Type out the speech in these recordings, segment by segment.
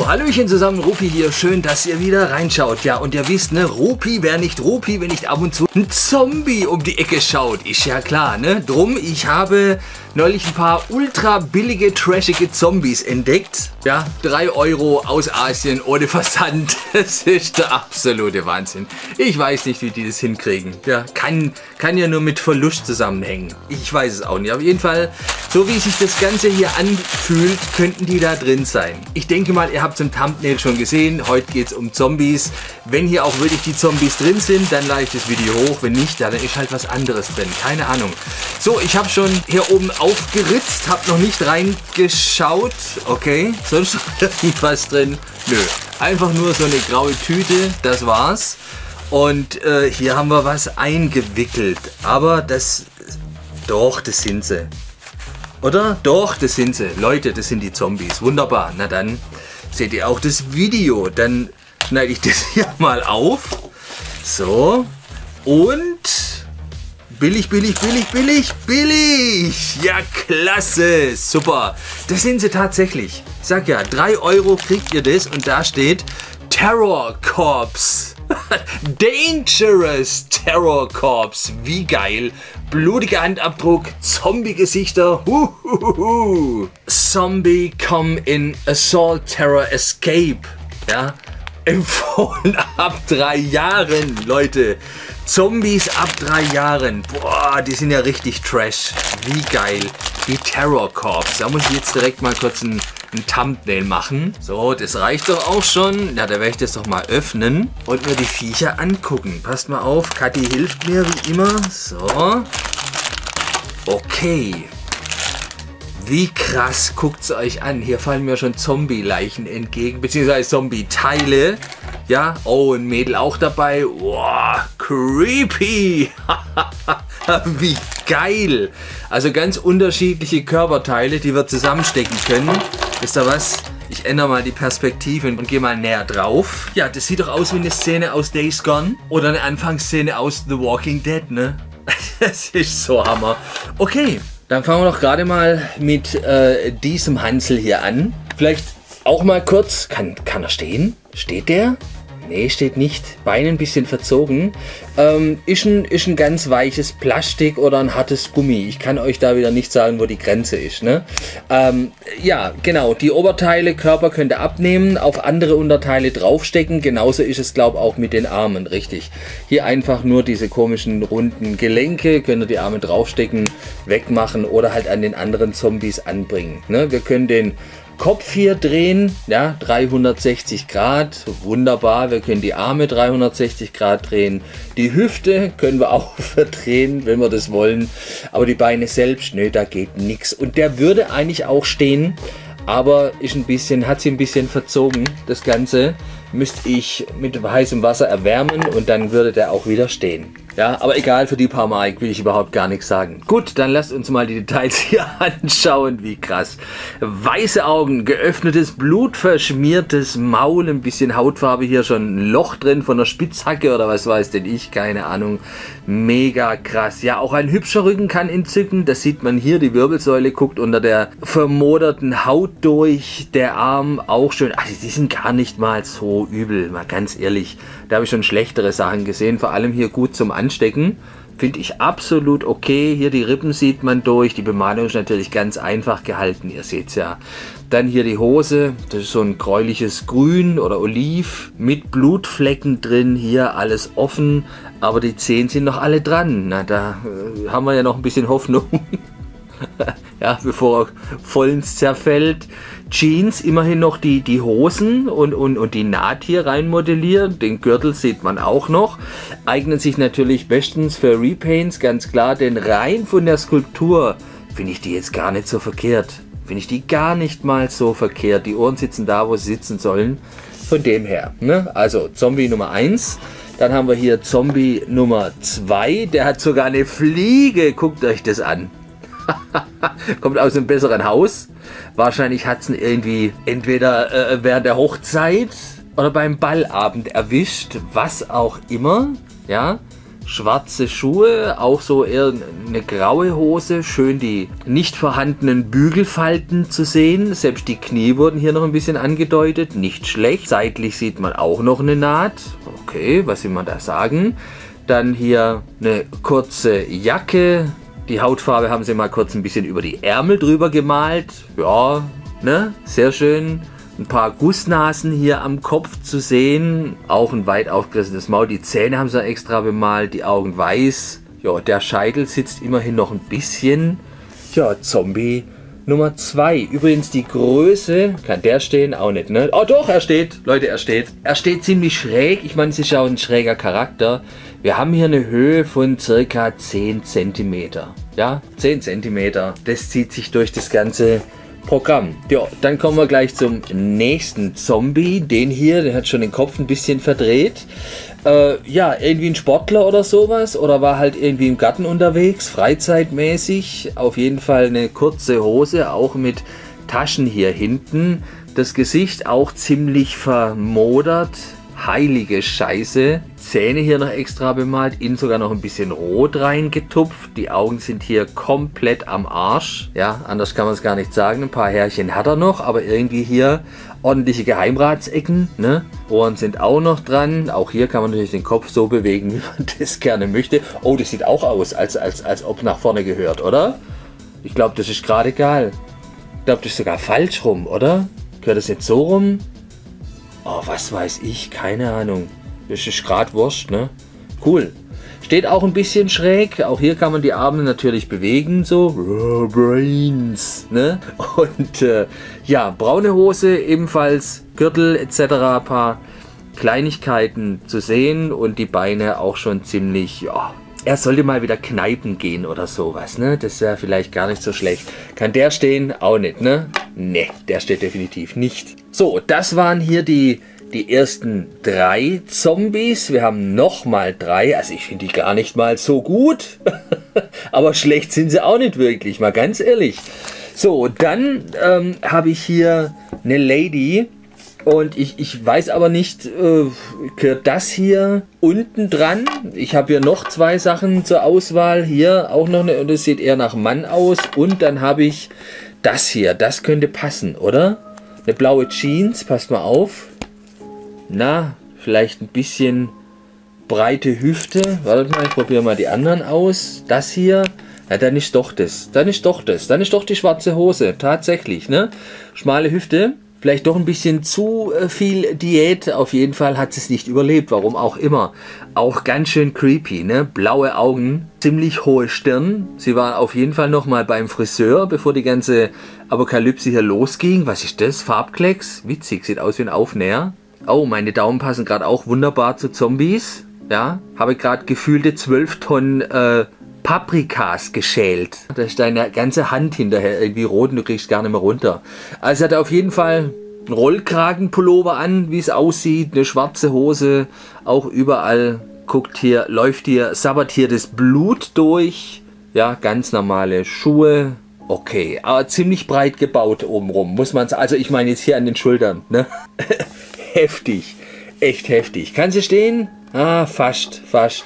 So, hallöchen zusammen, Rupi hier. Schön, dass ihr wieder reinschaut. Ja, und ihr wisst, ne, Rupi wäre nicht Rupi, wenn nicht ab und zu ein Zombie um die Ecke schaut. Ist ja klar, ne? Drum, ich habe neulich ein paar ultra billige, trashige Zombies entdeckt. Ja, 3 Euro aus Asien ohne Versand. Das ist der absolute Wahnsinn. Ich weiß nicht, wie die das hinkriegen. Ja, kann ja nur mit Verlust zusammenhängen. Ich weiß es auch nicht. Auf jeden Fall, so wie sich das Ganze hier anfühlt, könnten die da drin sein. Ich denke mal, ihr habt es im Thumbnail schon gesehen. Heute geht es um Zombies. Wenn hier auch wirklich die Zombies drin sind, dann lade ich das Video hoch. Wenn nicht, ja, dann ist halt was anderes drin. Keine Ahnung. So, ich habe schon hier oben aufgeritzt, habe noch nicht reingeschaut. Okay, sonst noch irgendwas drin? Nö, einfach nur so eine graue Tüte, das war's. Und hier haben wir was eingewickelt. Aber das, doch, das sind sie. Oder? Doch, das sind sie. Leute, das sind die Zombies. Wunderbar. Na dann seht ihr auch das Video. Dann schneide ich das hier mal auf. So. Und billig, billig, billig, billig, billig. Ja, klasse. Super. Das sind sie tatsächlich. Ich sag ja, 3 Euro kriegt ihr das und da steht Terror Corps. Dangerous Terror Corps. Wie geil. Blutiger Handabdruck, Zombie-Gesichter. Zombie come in Assault Terror Escape. Ja, empfohlen ab 3 Jahren, Leute. Zombies ab 3 Jahren. Boah, die sind ja richtig trash. Wie geil. Die Terror Corps. Da muss ich jetzt direkt mal kurz ein Thumbnail machen. So, das reicht doch auch schon. Ja, da werde ich das doch mal öffnen und mir die Viecher angucken. Passt mal auf, Kathi hilft mir wie immer. So. Okay. Wie krass, guckt es euch an. Hier fallen mir schon Zombie-Leichen entgegen, beziehungsweise Zombie-Teile. Ja, oh, ein Mädel auch dabei. Wow, creepy. Wie geil. Also ganz unterschiedliche Körperteile, die wir zusammenstecken können. Wisst ihr was? Ich ändere mal die Perspektive und gehe mal näher drauf. Ja, das sieht doch aus wie eine Szene aus Days Gone. Oder eine Anfangsszene aus The Walking Dead, ne? Das ist so Hammer. Okay, dann fangen wir doch gerade mal mit diesem Hansel hier an. Vielleicht auch mal kurz. Kann er stehen? Steht der? Nee, steht nicht. Beine ein bisschen verzogen. Ist ein ganz weiches Plastik oder ein hartes Gummi. Ich kann euch da wieder nicht sagen, wo die Grenze ist. Ne? Ja, genau. Die Oberteile, Körper könnt ihr abnehmen, auf andere Unterteile draufstecken. Genauso ist es, glaube ich, auch mit den Armen, richtig. Hier einfach nur diese komischen runden Gelenke. Könnt ihr die Arme draufstecken, wegmachen oder halt an den anderen Zombies anbringen. Ne? Wir können den Kopf hier drehen, ja, 360 Grad, wunderbar. Wir können die Arme 360 Grad drehen. Die Hüfte können wir auch verdrehen, wenn wir das wollen. Aber die Beine selbst, nö, da geht nichts. Und der würde eigentlich auch stehen, aber ist hat sich ein bisschen verzogen. Das Ganze müsste ich mit heißem Wasser erwärmen und dann würde der auch wieder stehen. Ja, aber egal, für die paar Mark will ich überhaupt gar nichts sagen. Gut, dann lasst uns mal die Details hier anschauen, wie krass. Weiße Augen, geöffnetes, blutverschmiertes Maul, ein bisschen Hautfarbe hier, schon ein Loch drin von der Spitzhacke oder was weiß denn ich, keine Ahnung. Mega krass. Ja, auch ein hübscher Rücken kann entzücken, das sieht man hier, die Wirbelsäule guckt unter der vermoderten Haut durch, der Arm auch schön. Also die sind gar nicht mal so übel, mal ganz ehrlich. Da habe ich schon schlechtere Sachen gesehen, vor allem hier gut zum Anstecken. Finde ich absolut okay. Hier die Rippen sieht man durch. Die Bemalung ist natürlich ganz einfach gehalten. Ihr seht es ja. Dann hier die Hose. Das ist so ein gräuliches Grün oder Oliv mit Blutflecken drin. Hier alles offen. Aber die Zehen sind noch alle dran. Na, da haben wir ja noch ein bisschen Hoffnung. Ja, bevor er vollends zerfällt. Jeans, immerhin noch die Hosen und die Naht hier rein modelliert. Den Gürtel sieht man auch noch. Eignen sich natürlich bestens für Repaints, ganz klar. Denn rein von der Skulptur finde ich die jetzt gar nicht so verkehrt. Finde ich die gar nicht mal so verkehrt. Die Ohren sitzen da, wo sie sitzen sollen. Von dem her. Ne? Also Zombie Nummer 1. Dann haben wir hier Zombie Nummer 2. Der hat sogar eine Fliege. Guckt euch das an. Kommt aus einem besseren Haus. Wahrscheinlich hat es ihn irgendwie entweder während der Hochzeit oder beim Ballabend erwischt. Was auch immer. Ja, schwarze Schuhe, auch so eher eine graue Hose, schön die nicht vorhandenen Bügelfalten zu sehen, selbst die Knie wurden hier noch ein bisschen angedeutet, nicht schlecht. Seitlich sieht man auch noch eine Naht, okay, was will man da sagen? Dann hier eine kurze Jacke, die Hautfarbe haben sie mal kurz ein bisschen über die Ärmel drüber gemalt, ja, ne, sehr schön. Ein paar Gussnasen hier am Kopf zu sehen. Auch ein weit aufgerissenes Maul. Die Zähne haben sie extra bemalt. Die Augen weiß. Ja, der Scheitel sitzt immerhin noch ein bisschen. Ja, Zombie Nummer 2. Übrigens die Größe. Kann der stehen? Auch nicht, ne? Oh doch, er steht. Leute, er steht. Er steht ziemlich schräg. Ich meine, es ist ja auch ein schräger Charakter. Wir haben hier eine Höhe von circa 10 cm. Ja, 10 cm. Das zieht sich durch das ganze Programm. Ja, dann kommen wir gleich zum nächsten Zombie. Den hier, der hat schon den Kopf ein bisschen verdreht. Ja, irgendwie ein Sportler oder sowas. Oder war halt irgendwie im Garten unterwegs, freizeitmäßig. Auf jeden Fall eine kurze Hose, auch mit Taschen hier hinten. Das Gesicht auch ziemlich vermodert. Heilige Scheiße. Zähne hier noch extra bemalt, innen sogar noch ein bisschen rot reingetupft. Die Augen sind hier komplett am Arsch. Ja, anders kann man es gar nicht sagen. Ein paar Härchen hat er noch, aber irgendwie hier ordentliche Geheimratsecken. Ne? Ohren sind auch noch dran. Auch hier kann man natürlich den Kopf so bewegen, wie man das gerne möchte. Oh, das sieht auch aus, als ob nach vorne gehört, oder? Ich glaube, das ist gerade egal. Ich glaube, das ist sogar falsch rum, oder? Gehört das jetzt so rum? Oh, was weiß ich, keine Ahnung. Das ist gerade wurscht, ne? Cool. Steht auch ein bisschen schräg. Auch hier kann man die Arme natürlich bewegen, so. Brains, ne? Und ja, braune Hose, ebenfalls Gürtel etc. Ein paar Kleinigkeiten zu sehen und die Beine auch schon ziemlich, ja. Er sollte mal wieder kneipen gehen oder sowas, ne? Das wäre vielleicht gar nicht so schlecht. Kann der stehen? Auch nicht, ne? Ne, der steht definitiv nicht. So, das waren hier die ersten 3 Zombies. Wir haben nochmal 3. Also ich finde die gar nicht mal so gut. Aber schlecht sind sie auch nicht wirklich, mal ganz ehrlich. So, dann habe ich hier eine Lady. Und ich weiß aber nicht, gehört das hier unten dran? Ich habe hier noch 2 Sachen zur Auswahl. Hier auch noch eine, und das sieht eher nach Mann aus. Und dann habe ich das hier. Das könnte passen, oder? Eine blaue Jeans, passt mal auf. Na, vielleicht ein bisschen breite Hüfte. Warte mal, ich probiere mal die anderen aus. Das hier. Ja, dann ist doch das. Dann ist doch das. Dann ist doch die schwarze Hose. Tatsächlich, ne? Schmale Hüfte. Vielleicht doch ein bisschen zu viel Diät. Auf jeden Fall hat es nicht überlebt, warum auch immer. Auch ganz schön creepy, ne? Blaue Augen, ziemlich hohe Stirn. Sie war auf jeden Fall noch mal beim Friseur, bevor die ganze Apokalypse hier losging. Was ist das? Farbklecks? Witzig, sieht aus wie ein Aufnäher. Oh, meine Daumen passen gerade auch wunderbar zu Zombies. Ja, habe gerade gefühlte 12 Tonnen Paprikas geschält. Da ist deine ganze Hand hinterher irgendwie rot und du kriegst gar nicht mehr runter. Also hat er auf jeden Fall einen Rollkragenpullover an, wie es aussieht, eine schwarze Hose, auch überall guckt hier, läuft hier, sabbert hier das Blut durch. Ja, ganz normale Schuhe. Okay, aber ziemlich breit gebaut obenrum, muss man sagen. Also ich meine jetzt hier an den Schultern, ne? Heftig, echt heftig. Kann sie stehen? Ah, fast.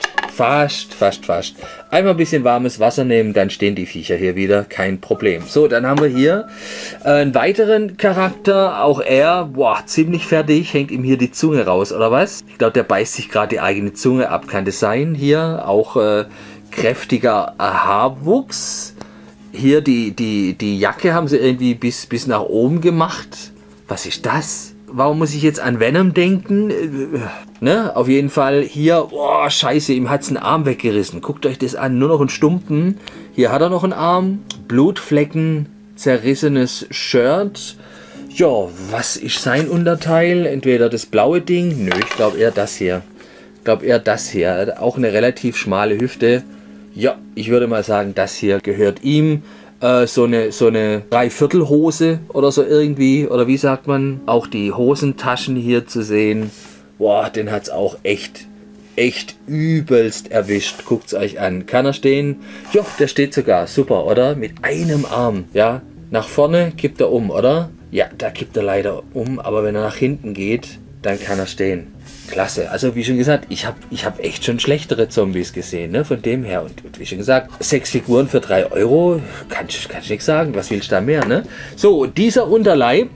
Einmal ein bisschen warmes Wasser nehmen, dann stehen die Viecher hier wieder, kein Problem. So, dann haben wir hier einen weiteren Charakter, auch er, boah, ziemlich fertig, hängt ihm hier die Zunge raus, oder was? Ich glaube, der beißt sich gerade die eigene Zunge ab, kann das sein? Hier auch kräftiger Haarwuchs. Hier die Jacke haben sie irgendwie bis nach oben gemacht. Was ist das? Warum muss ich jetzt an Venom denken? Ne? Auf jeden Fall hier, oh scheiße, ihm hat es einen Arm weggerissen. Guckt euch das an, nur noch ein Stumpen. Hier hat er noch einen Arm, Blutflecken, zerrissenes Shirt. Ja, was ist sein Unterteil? Entweder das blaue Ding, nö, ich glaube eher das hier. Er hat auch eine relativ schmale Hüfte. Ja, ich würde mal sagen, das hier gehört ihm. So eine Dreiviertelhose oder so irgendwie, oder wie sagt man, auch die Hosentaschen hier zu sehen. Boah, den hat es auch echt übelst erwischt. Guckt es euch an. Kann er stehen? Ja, der steht sogar. Super, oder? Mit einem Arm, ja. Nach vorne kippt er um, oder? Ja, da kippt er leider um, aber wenn er nach hinten geht, dann kann er stehen. klasse. Also wie schon gesagt, ich hab echt schon schlechtere Zombies gesehen, ne? Von dem her. Und wie schon gesagt, 6 Figuren für 3 Euro, kann ich nichts sagen. Was willst du da mehr, ne? So, dieser Unterleib,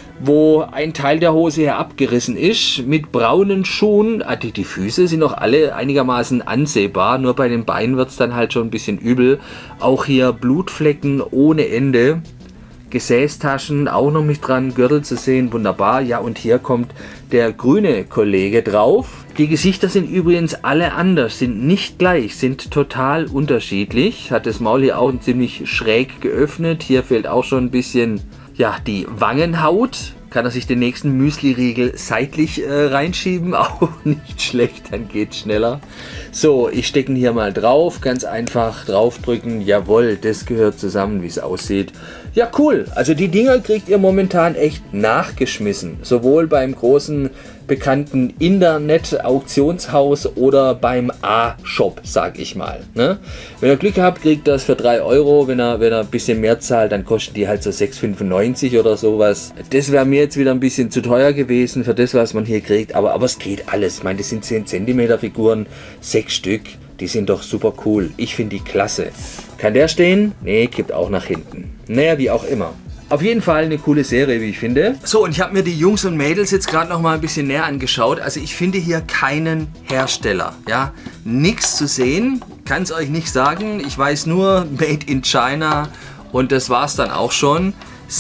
wo ein Teil der Hose hier abgerissen ist, mit braunen Schuhen. Die Füße sind noch alle einigermaßen ansehbar, nur bei den Beinen wird es dann halt schon ein bisschen übel. Auch hier Blutflecken ohne Ende. Gesäßtaschen auch noch mit dran, Gürtel zu sehen, wunderbar. Ja, und hier kommt der grüne Kollege drauf. Die Gesichter sind übrigens alle anders, sind nicht gleich, sind total unterschiedlich. Hat das Maul hier auch ziemlich schräg geöffnet. Hier fehlt auch schon ein bisschen, ja, die Wangenhaut. Kann er sich den nächsten Müsli-Riegel seitlich reinschieben. Auch nicht schlecht, dann geht's schneller. So, ich stecke ihn hier mal drauf. Ganz einfach draufdrücken. Jawohl, das gehört zusammen, wie es aussieht. Ja, cool. Also die Dinger kriegt ihr momentan echt nachgeschmissen. Sowohl beim großen bekannten Internet-Auktionshaus oder beim A-Shop, sag ich mal. Ne? Wenn ihr Glück habt, kriegt das für 3 Euro. Wenn er ein bisschen mehr zahlt, dann kosten die halt so 6,95 oder sowas. Das wäre mir jetzt wieder ein bisschen zu teuer gewesen für das, was man hier kriegt. Aber es geht alles. Ich meine, das sind 10 cm Figuren, 6 Stück. Die sind doch super cool. Ich finde die klasse. Kann der stehen? Nee, kippt auch nach hinten. Naja, wie auch immer. Auf jeden Fall eine coole Serie, wie ich finde. So, und ich habe mir die Jungs und Mädels jetzt gerade noch mal ein bisschen näher angeschaut. Also ich finde hier keinen Hersteller. Ja, nichts zu sehen. Kann es euch nicht sagen. Ich weiß nur, Made in China. Und das war es dann auch schon.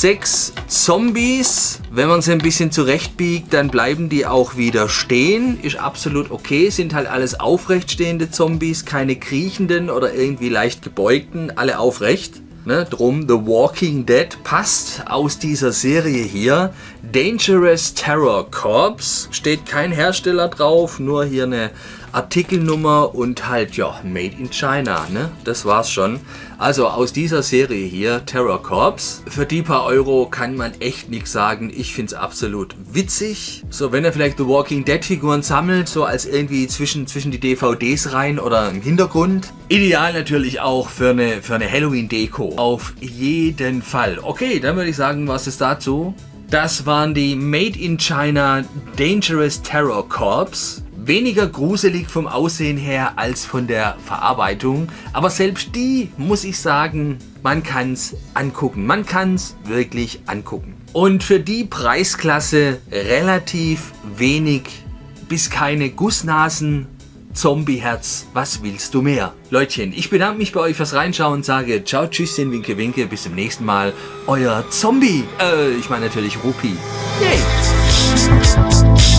6 Zombies. Wenn man sie ein bisschen zurechtbiegt, dann bleiben die auch wieder stehen. Ist absolut okay. Sind halt alles aufrecht stehende Zombies. Keine kriechenden oder irgendwie leicht gebeugten. Alle aufrecht. Ne, drum The Walking Dead passt aus dieser Serie hier. Dangerous Terror Corps, steht kein Hersteller drauf, nur hier eine Artikelnummer und halt, ja, Made in China, ne? Das war's schon. Also aus dieser Serie hier, Terror Corps, für die paar Euro kann man echt nichts sagen. Ich find's absolut witzig. So, wenn ihr vielleicht The Walking Dead Figuren sammelt, so als irgendwie zwischen die DVDs rein oder im Hintergrund. Ideal natürlich auch für eine Halloween-Deko. Auf jeden Fall. Okay, dann würde ich sagen, was ist dazu? Das waren die Made in China Dangerous Terror Corps. Weniger gruselig vom Aussehen her als von der Verarbeitung. Aber selbst die, muss ich sagen, man kann es angucken. Man kann es wirklich angucken. Und für die Preisklasse relativ wenig bis keine Gussnasen. Zombieherz, was willst du mehr? Leutchen, ich bedanke mich bei euch fürs Reinschauen und sage ciao, tschüsschen, winke, winke, bis zum nächsten Mal. Euer Zombie, ich meine natürlich Rupi. Yay!